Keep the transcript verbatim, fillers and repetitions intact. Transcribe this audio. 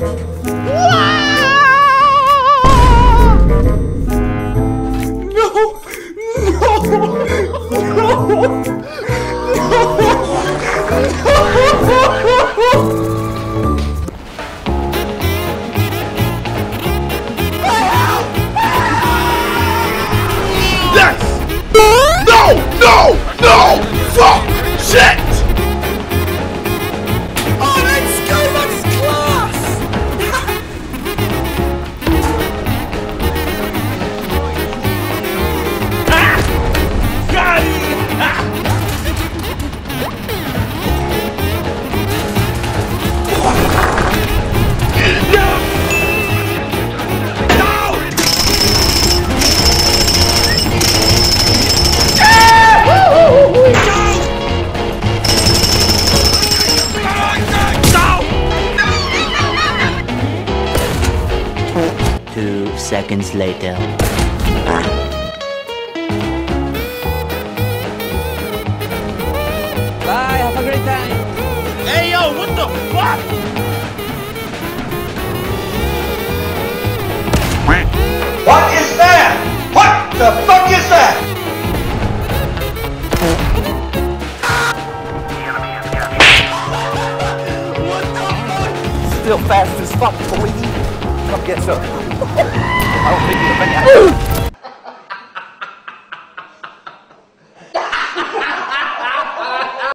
No! No! No! Fuck! Shit! Oh, let's go! That's class! Ah! Got it! Ah! Two seconds later. Bye, have a great time. Hey yo, what the fuck? What is that? What the fuck is that? What the fuck? Still fast as fuck, boy. Come get some. I don't think you're